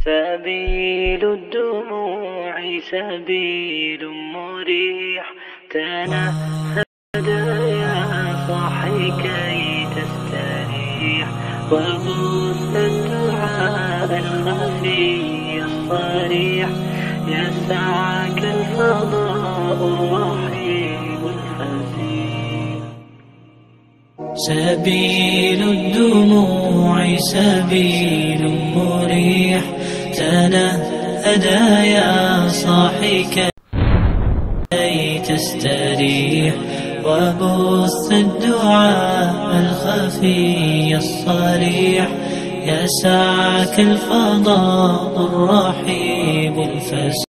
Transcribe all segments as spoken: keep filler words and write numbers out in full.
سبيل الدموع سبيل مريح، تنهد يا صاحي كي تستريح، وبث الدعاء الخفي الصريح، يسعك الفضاء الرحيم الفسيح. سبيل الدموع سبيل مريح، تنهد يا صاحي كي تستريح، وبث الدعاء الخفي الصريح، يسعك الفضاء الرحيب الفسيح.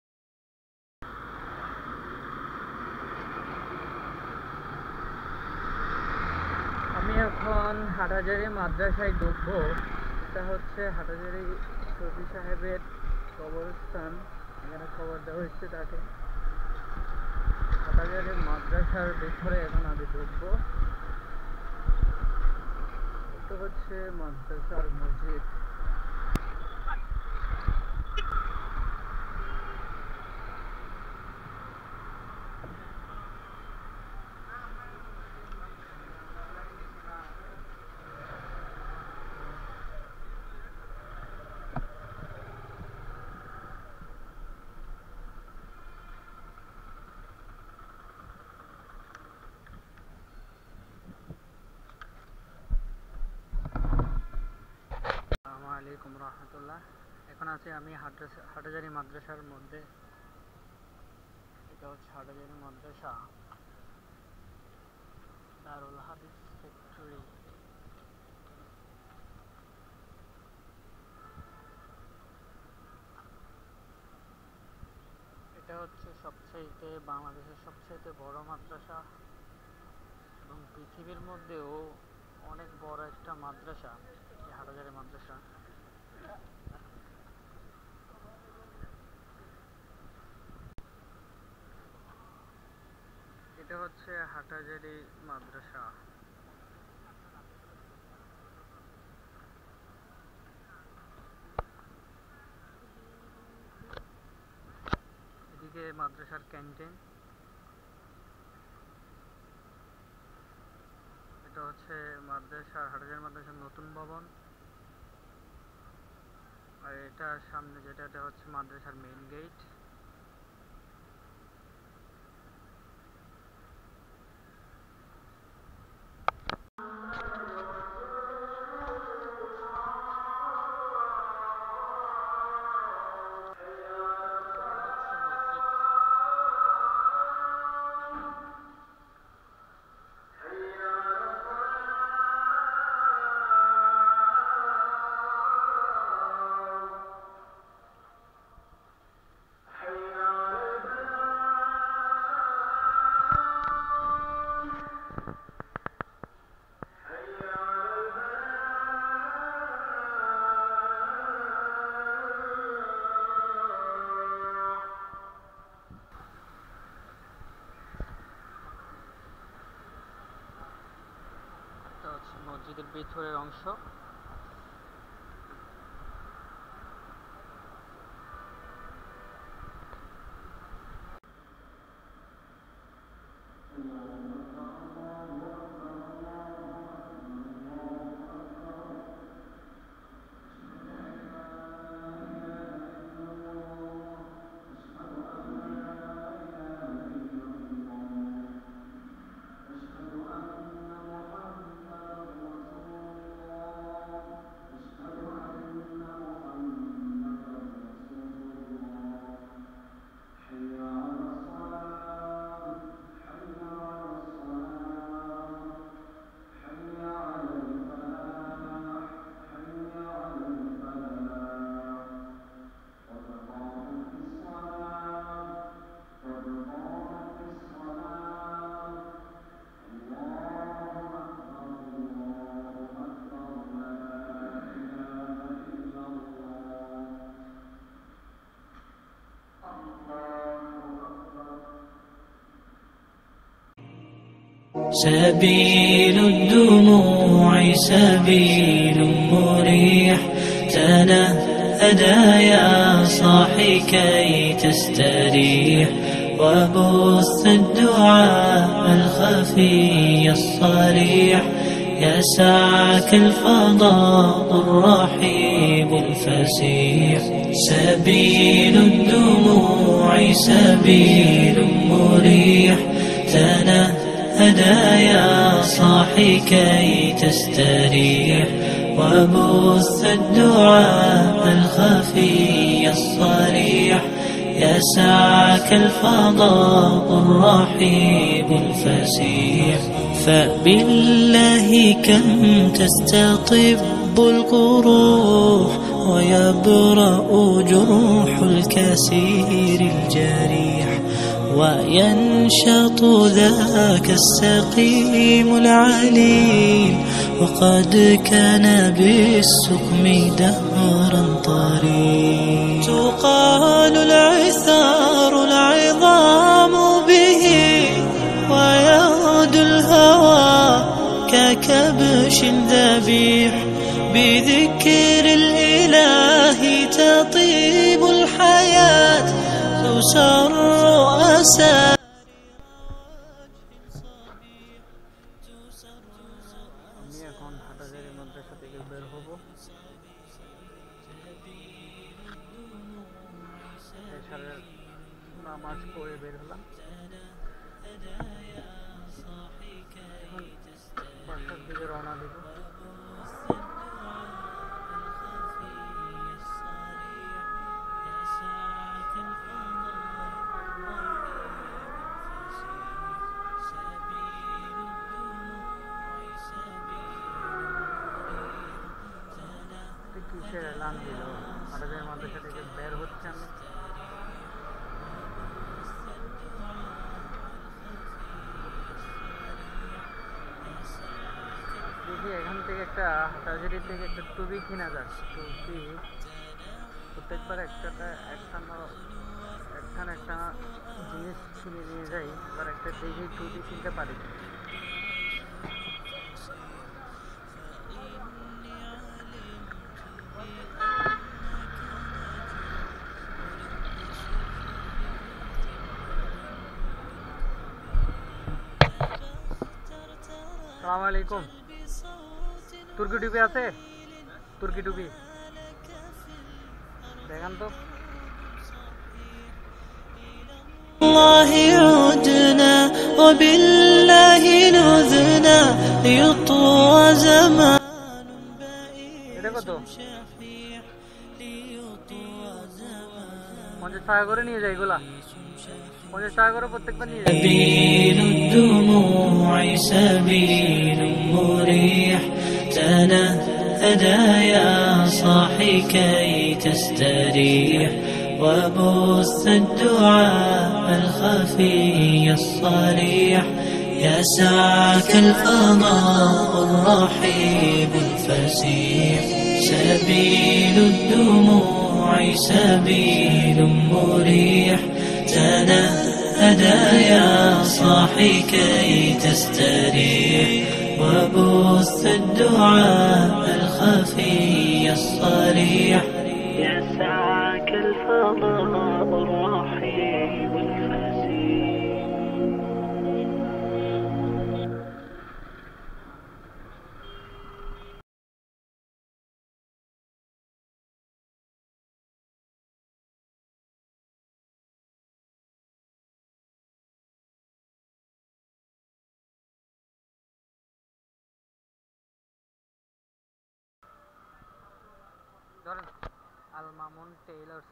আমি এখন হাটহাজারী মাদ্রাসায় ঢুকবো। এটা হচ্ছে হাটহাজারী শফি সাহেবের কবরস্থান, এখানে খবর দেওয়া হচ্ছে তাকে। হাটহাজারী মাদ্রাসার ভিতরে এখন আমি ঢুকবো। এটা হচ্ছে মাদ্রাসার মসজিদ। আসসালামু আলাইকুম রহমতুল্লাহ। এখন আছি আমি হাটহাজারী মাদ্রাসার মধ্যে। এটা হচ্ছে হাটহাজারী মাদ্রাসা, দারুল হাদিস ফ্যাক্টরি। এটা হচ্ছে সবচেয়ে বাংলাদেশের সবচেয়ে বড় মাদ্রাসা এবং পৃথিবীর মধ্যেও অনেক বড় একটা মাদ্রাসা হাটহাজারী মাদ্রাসা। এটা হচ্ছে হাটহাজারী মাদ্রাসা। এদিকে মাদ্রাসার ক্যান্টিন। এটা হচ্ছে মাদ্রাসার হাটহাজারী মাদ্রাসার নতুন ভবন, আর এটার সামনে যেটা এটা হচ্ছে মাদ্রাসার মেইন গেট। মসজিদের ভিতরের অংশ। سبيل الدموع سبيل مريح، تنهد هدايا صاحي كي تستريح وبث الدعاء الخفي الصريح يسعك الفضاء الرحيب الفسيح سبيل الدموع سبيل مريح تنهدى يا صاحي كي تستريح وبث الدعاء الخفي الصريح يسعك الفضاء الرحيب الفسيح فبالله كم تستطب القروح ويبرأ جروح الكسير الجريح وينشط ذاك السقيم العليل وقد كان بالسقم دهرا طريق تقال العثار العظام به ويغدو الهوى ككبش ذبيح بذكر الإله تطيب الحياة تسر أسى আমি এখন হাটাজারি মাদ্রাসা থেকে বের হব এশারের নামাজ পড়ে বের হলাম এখন বাসার দিকে রওনা দেব কিসের এলান দিল হাটাজারি মাদ্রাসা থেকে বের হচ্ছে আমি দেখি এখান থেকে একটা হাটাজারি থেকে একটা টুপি কিনা যাক টুপি প্রত্যেকবার একটা একটা একখান একটা জিনিস কিনে নিয়ে যাই এবার একটা দেখি টুপি কিনতে পারি আসসালামু আলাইকুম তুর্কি টুপি আছে তুর্কি টুপি দেখান তো الله عدنا وبالله نذنا ليطوى زمان এটা কত পঞ্চাশ টাকা করে নিয়ে যাই এগুলা পঞ্চাশ টাকা করে প্রত্যেকবার নিয়ে যাই سبيل الدموع سبيل مريح تنهدى يا صاحي كي تستريح وبث الدعاء الخفي الصريح يسعك الفضاء الرحيب الفسيح سبيل الدموع سبيل مريح تنهدى يا صاحي كي تستريح وبث الدعاء الخفي الصريح يسعك الفضاء الرحيب الفسيح ধরেন আল মামুন টেইলার্স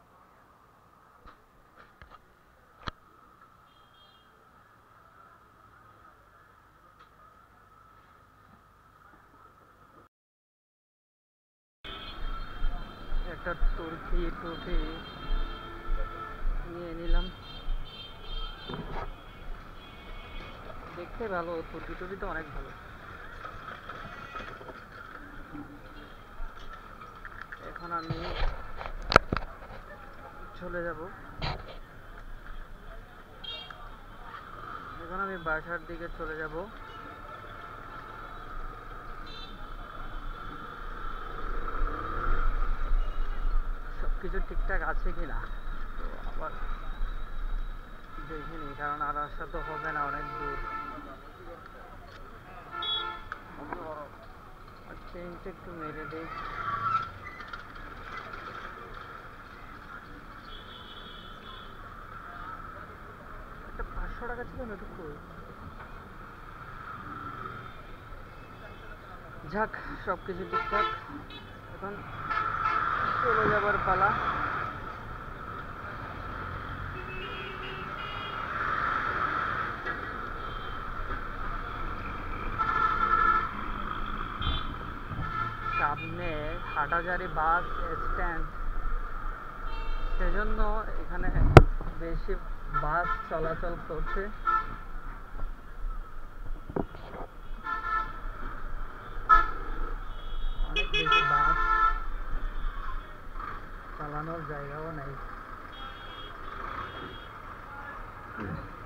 একটা তুর্কি টুপি নিয়ে নিলাম দেখতে ভালো তুর্কি টুপি তো অনেক ভালো এখন আমি চলে যাব এখন আমি বাসার দিকে চলে যাব কিছু ঠিকঠাক আছে কিনা, তো আবার দেখিনি, কারণ আর আসা তো হবে না, অনেক দূর। চেইনটা একটু মেরে দিই। একটা পাঁচশো টাকা ছিল না, একটু যাক, সব কিছু ঠিকঠাক। এখন চলে যাবার পালা। সামনে হাটহাজারী বাস স্ট্যান্ড, সেজন্য এখানে বেশি বাস চলাচল করছে। অনেক বেশি বাস, চালানোর জায়গাও নেই।